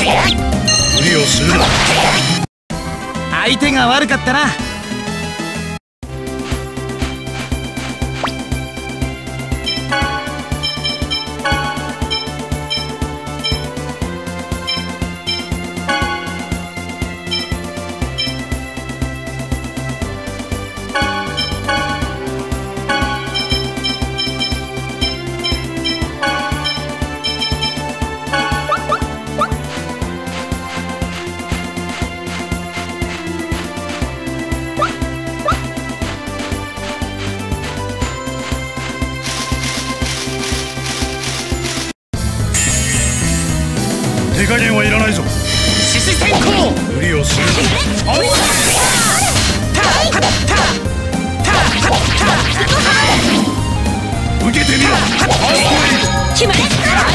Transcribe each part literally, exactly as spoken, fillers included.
無理をするな。 相手が悪かったな。 手加減はいらないぞ。 獅子先行。 無理をするな。受けてみろ。 決まれ。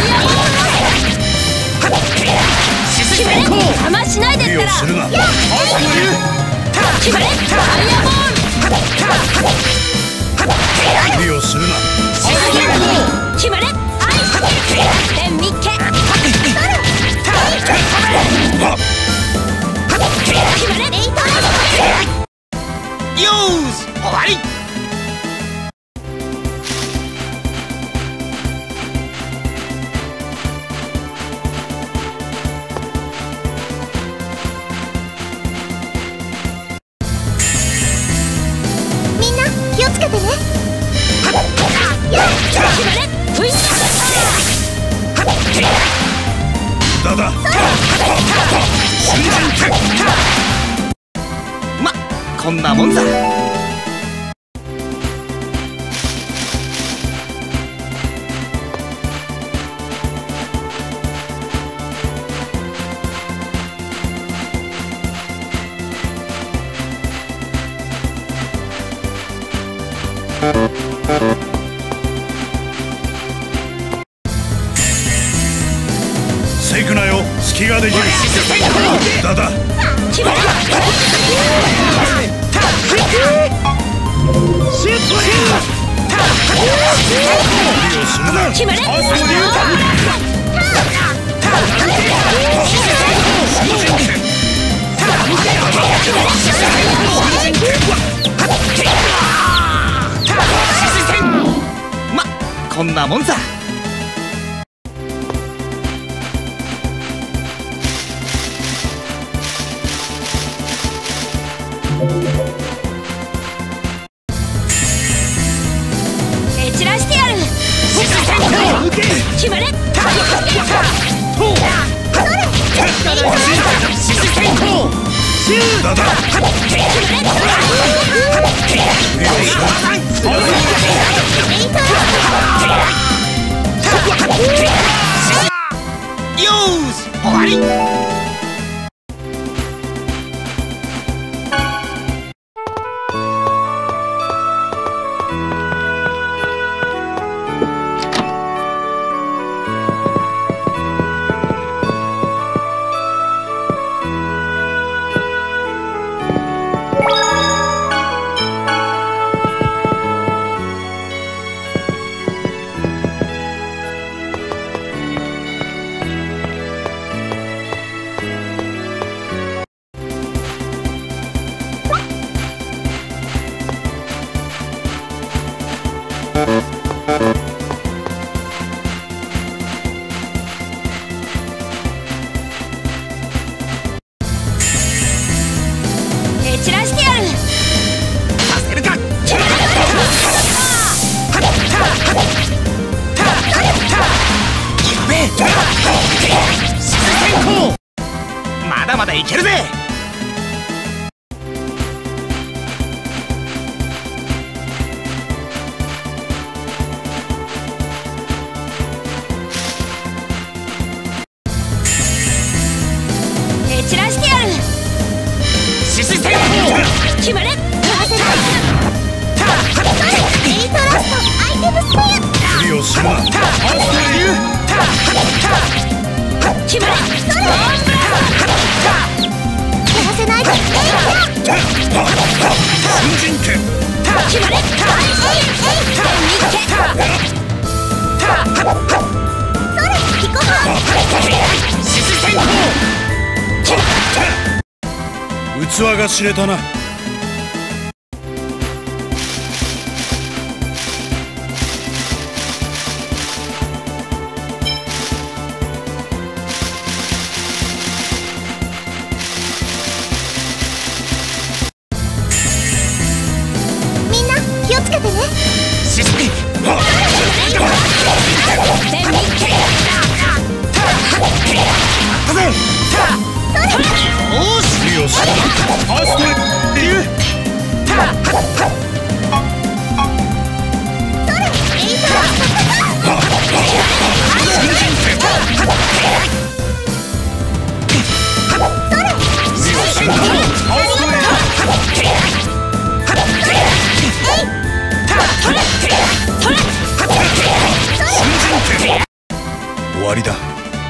獅子先行。 邪魔しないでったら。 するな。 決まれ。ファイアボール。 無理をするな。 決まれ。天ミッケ。 よーし、終わり。 みんな気をつけてね。 だだ。瞬間剣。 ま、こんなもんさ。 せくなよ、隙ができる。だだ。 決まれ。決まれ。 ま、こんなもんさ。 蹴散らしてやる。決まれ。 だだ。 よーし、終わり。 蹴散らしてやる。 させるか。やべえ。獅子先行。まだまだいけるぜ。 蹴散らしてやる。 獅子先行。 決まれ。エイトラストアイテムスペア。 無理をするな。 決まれ。やらせないで。 瞬人剣。 決まれ。それ、彦半。 獅子先行。 器が知れたな。 みんな気をつけてね。 システムよし、ファーストレビュー。終わりだ。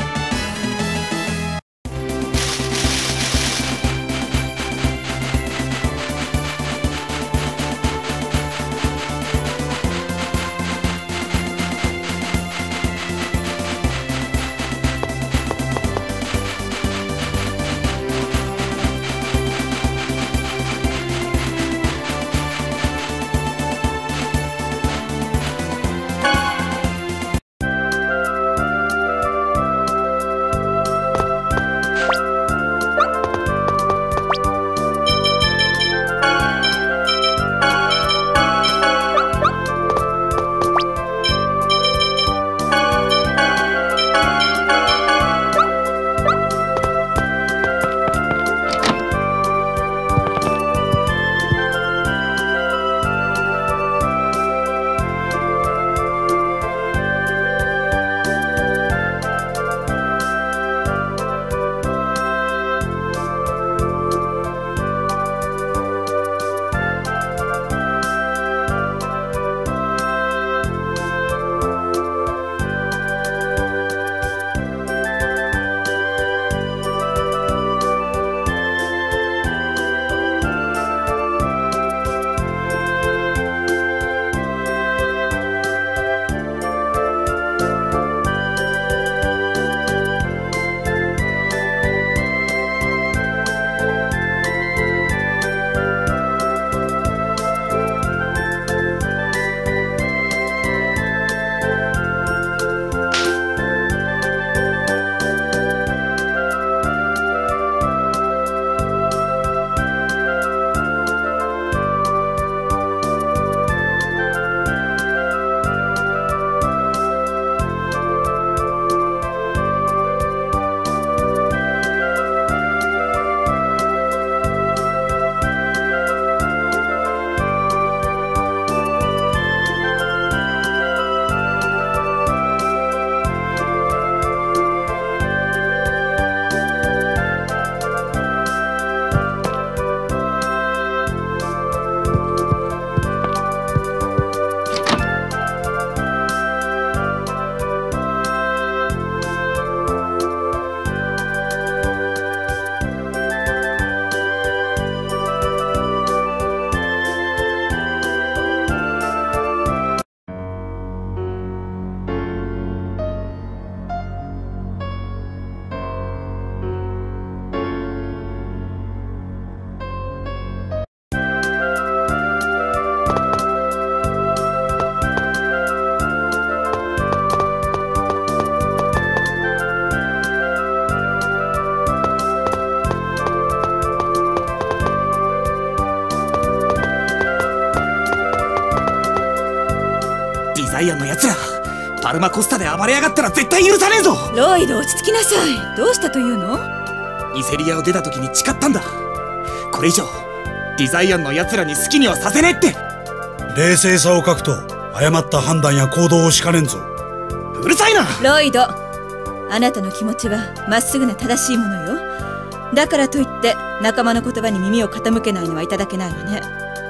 ダイアンのやつらパルマコスタで暴れやがったら絶対許さねえぞ。 ロイド、落ち着きなさい。どうしたというの？ イセリアを出た時に誓ったんだ。これ以上ディザイアンのやつらに好きにはさせねえって。 冷静さを欠くと誤った判断や行動をしかねんぞ。 うるさいな。 ロイド、あなたの気持ちはまっすぐな正しいものよ。だからといって仲間の言葉に耳を傾けないのはいただけないわね。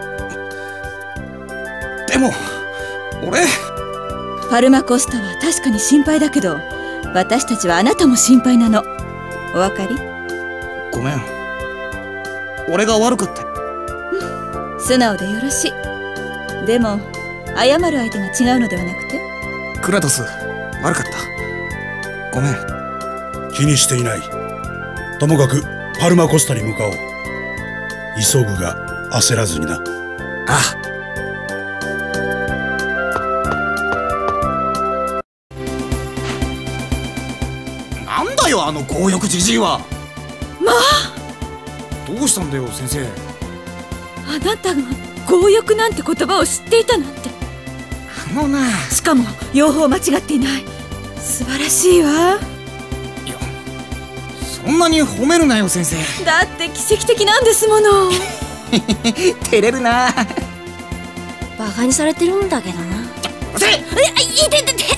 でも俺パルマコスタは確かに心配だけど、私たちはあなたも心配なの。お分かり？ ごめん、俺が悪かった。 うん、素直でよろしい。でも謝る相手が違うのではなくて？ クラトス、悪かった。ごめん。 気にしていない。ともかくパルマコスタに向かおう。 急ぐが焦らずにな。 ああ。なんだよあの強欲じじいは。 まあ、 どうしたんだよ先生。 あなたが強欲なんて言葉を知っていたなんて。 あのな。 しかも用法間違っていない。素晴らしいわ。 いや、そんなに褒めるなよ先生。 だって奇跡的なんですもの。 照れるな。 バカにされてるんだけどな。 待て。 え、いててて。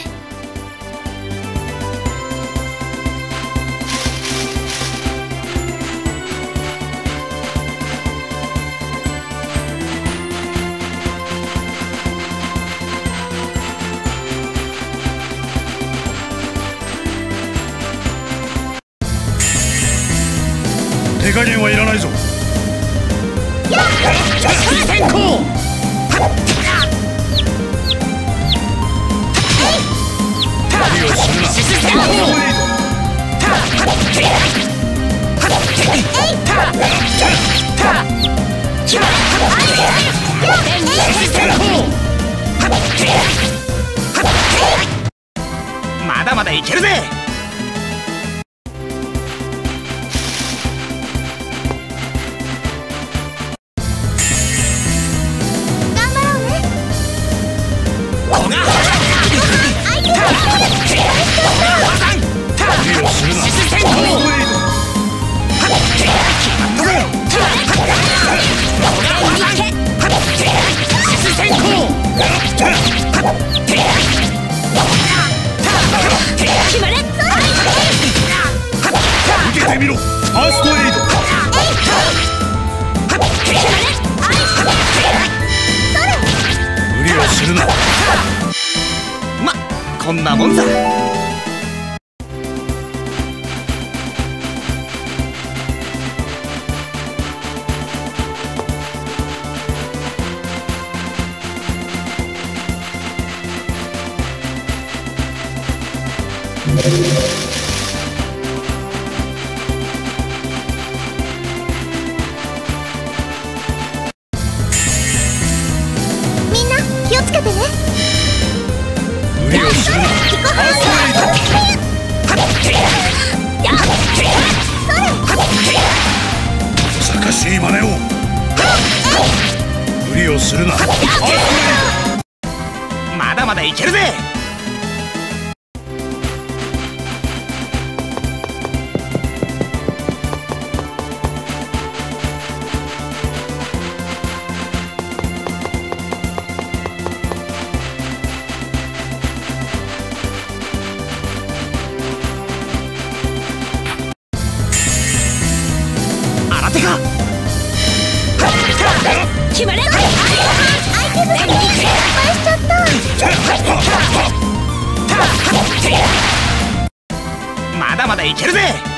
手加減はいらないぞ。 先行。 無理をするな。 まだまだいけるぜ。 受けてみろ。ファーストエイド。無理をするな。 ま、こんなもんさ。 みんな気をつけてね。 無理をするな。ファーストエイド。小賢しい真似を。無理をするな。ファーストエイド。 まだまだいけるぜ。新手か。 決まれ。アイテム失敗しちゃった。 まだまだいけるぜ。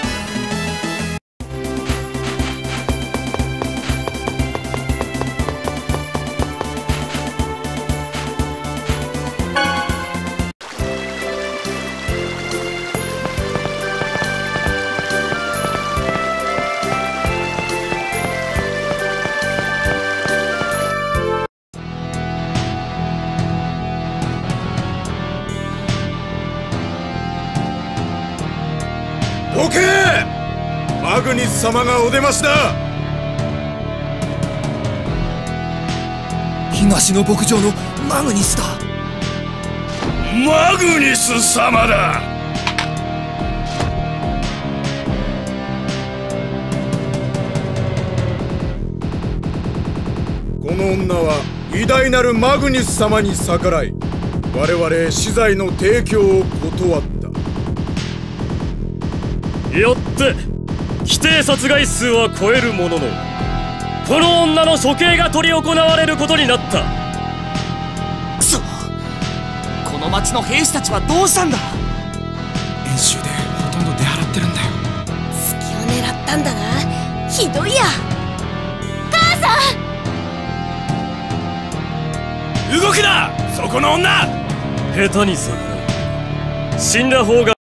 オケー。マグニス様がお出ましだ。 東の牧場のマグニスだ。 マグニス様だ。この女は偉大なるマグニス様に逆らい、我々資材の提供を断った。 よって規定殺害数は超えるものの、この女の処刑が執り行われることになった。 くそ、この町の兵士たちはどうしたんだ。演習でほとんど出払ってるんだよ。 隙を狙ったんだな。ひどいや。母さん。 動くな、そこの女。下手に逆らう。死んだ方が